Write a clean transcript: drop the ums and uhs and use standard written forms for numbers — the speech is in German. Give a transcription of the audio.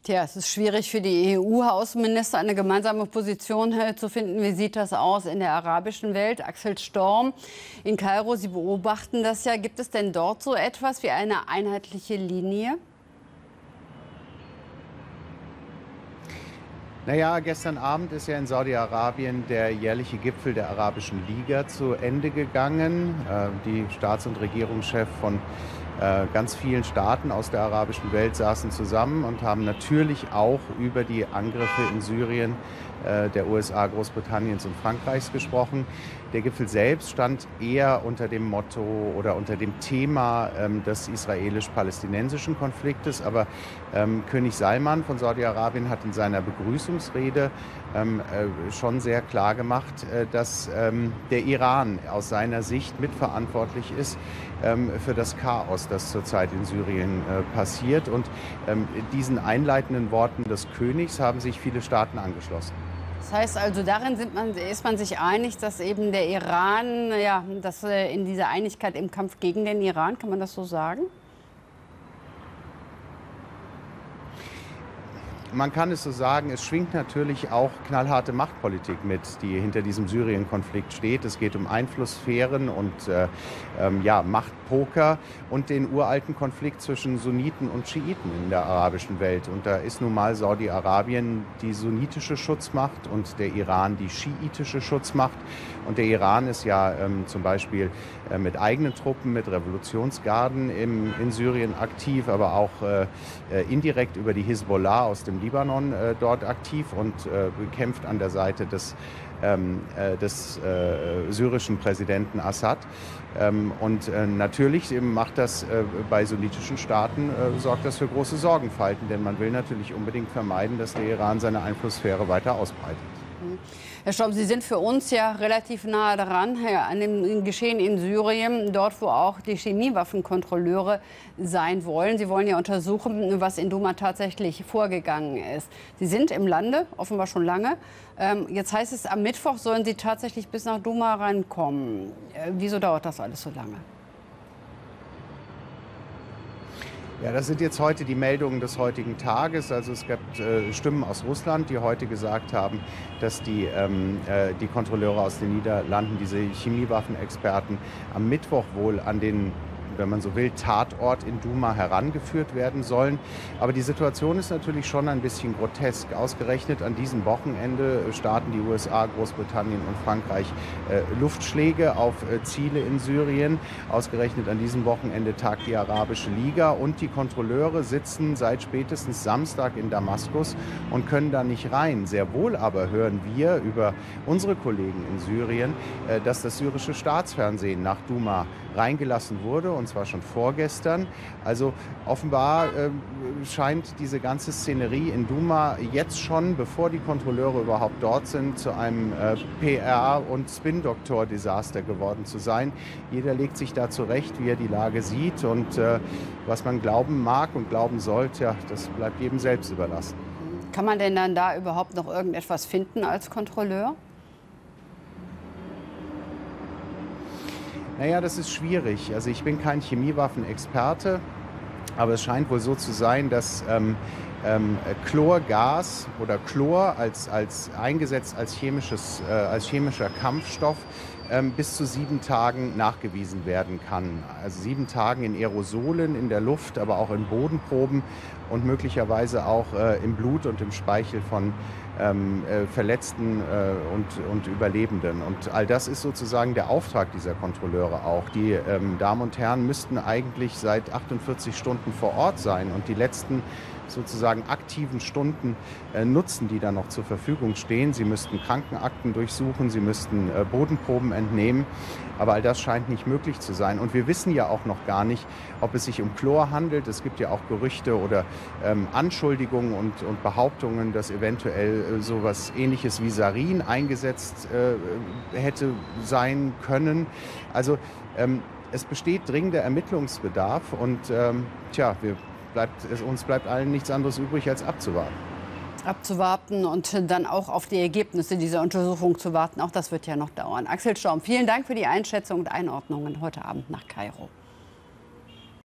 Tja, es ist schwierig für die EU-Außenminister, eine gemeinsame Position zu finden. Wie sieht das aus in der arabischen Welt? Axel Storm in Kairo, Sie beobachten das ja. Gibt es denn dort so etwas wie eine einheitliche Linie? Naja, gestern Abend ist ja in Saudi-Arabien der jährliche Gipfel der Arabischen Liga zu Ende gegangen. Die Staats- und Regierungschefs von ganz vielen Staaten aus der arabischen Welt saßen zusammen und haben natürlich auch über die Angriffe in Syrien der USA, Großbritanniens und Frankreichs gesprochen. Der Gipfel selbst stand eher unter dem Motto oder unter dem Thema des israelisch-palästinensischen Konfliktes. Aber König Salman von Saudi-Arabien hat in seiner Begrüßungsrede schon sehr klar gemacht, dass der Iran aus seiner Sicht mitverantwortlich ist für das Chaos, das zurzeit in Syrien passiert. Und diesen einleitenden Worten des Königs haben sich viele Staaten angeschlossen. Das heißt also, darin ist man sich einig, dass eben der Iran, ja, dass in dieser Einigkeit im Kampf gegen den Iran, kann man das so sagen? Man kann es so sagen, es schwingt natürlich auch knallharte Machtpolitik mit, die hinter diesem Syrien-Konflikt steht. Es geht um Einflusssphären und Machtpoker und den uralten Konflikt zwischen Sunniten und Schiiten in der arabischen Welt. Und da ist nun mal Saudi-Arabien die sunnitische Schutzmacht und der Iran die schiitische Schutzmacht. Und der Iran ist ja zum Beispiel mit eigenen Truppen, mit Revolutionsgarden in Syrien aktiv, aber auch indirekt über die Hisbollah aus dem Libanon dort aktiv und kämpft an der Seite des syrischen Präsidenten Assad. Natürlich macht das bei sunnitischen Staaten, sorgt das für große Sorgenfalten, denn man will natürlich unbedingt vermeiden, dass der Iran seine Einflusssphäre weiter ausbreitet. Herr Storm, Sie sind für uns ja relativ nahe dran, an dem Geschehen in Syrien, dort wo auch die Chemiewaffenkontrolleure sein wollen. Sie wollen ja untersuchen, was in Douma tatsächlich vorgegangen ist. Sie sind im Lande, offenbar schon lange. Jetzt heißt es, am Mittwoch sollen Sie tatsächlich bis nach Douma reinkommen. Wieso dauert das alles so lange? Ja, das sind jetzt heute die Meldungen des heutigen Tages. Also es gab Stimmen aus Russland, die heute gesagt haben, dass die Kontrolleure aus den Niederlanden, diese Chemiewaffenexperten, am Mittwoch wohl an den, wenn man so will, Tatort in Douma herangeführt werden sollen. Aber die Situation ist natürlich schon ein bisschen grotesk. Ausgerechnet an diesem Wochenende starten die USA, Großbritannien und Frankreich Luftschläge auf Ziele in Syrien. Ausgerechnet an diesem Wochenende tagt die Arabische Liga und die Kontrolleure sitzen seit spätestens Samstag in Damaskus und können da nicht rein. Sehr wohl aber hören wir über unsere Kollegen in Syrien, dass das syrische Staatsfernsehen nach Douma reingelassen wurde, und zwar schon vorgestern. Also offenbar scheint diese ganze Szenerie in Douma jetzt schon, bevor die Kontrolleure überhaupt dort sind, zu einem PR- und Spin-Doktor-Desaster geworden zu sein. Jeder legt sich da zurecht, wie er die Lage sieht, und was man glauben mag und glauben sollte, ja, das bleibt jedem selbst überlassen. Kann man denn dann da überhaupt noch irgendetwas finden als Kontrolleur? Naja, das ist schwierig. Also ich bin kein Chemiewaffenexperte, aber es scheint wohl so zu sein, dass Chlorgas oder Chlor eingesetzt als chemischer Kampfstoff bis zu 7 Tagen nachgewiesen werden kann. Also 7 Tagen in Aerosolen in der Luft, aber auch in Bodenproben und möglicherweise auch im Blut und im Speichel von Verletzten und Überlebenden. Und all das ist sozusagen der Auftrag dieser Kontrolleure auch. Die Damen und Herren müssten eigentlich seit 48 Stunden vor Ort sein und die letzten sozusagen aktiven Stunden nutzen, die da noch zur Verfügung stehen. Sie müssten Krankenakten durchsuchen, sie müssten Bodenproben entnehmen, aber all das scheint nicht möglich zu sein. Und wir wissen ja auch noch gar nicht, ob es sich um Chlor handelt. Es gibt ja auch Gerüchte oder Anschuldigungen und Behauptungen, dass eventuell sowas Ähnliches wie Sarin eingesetzt hätte sein können. Also es besteht dringender Ermittlungsbedarf und uns bleibt allen nichts anderes übrig, als abzuwarten. Abzuwarten und dann auch auf die Ergebnisse dieser Untersuchung zu warten. Auch das wird ja noch dauern. Axel Storm, vielen Dank für die Einschätzung und Einordnungen heute Abend nach Kairo.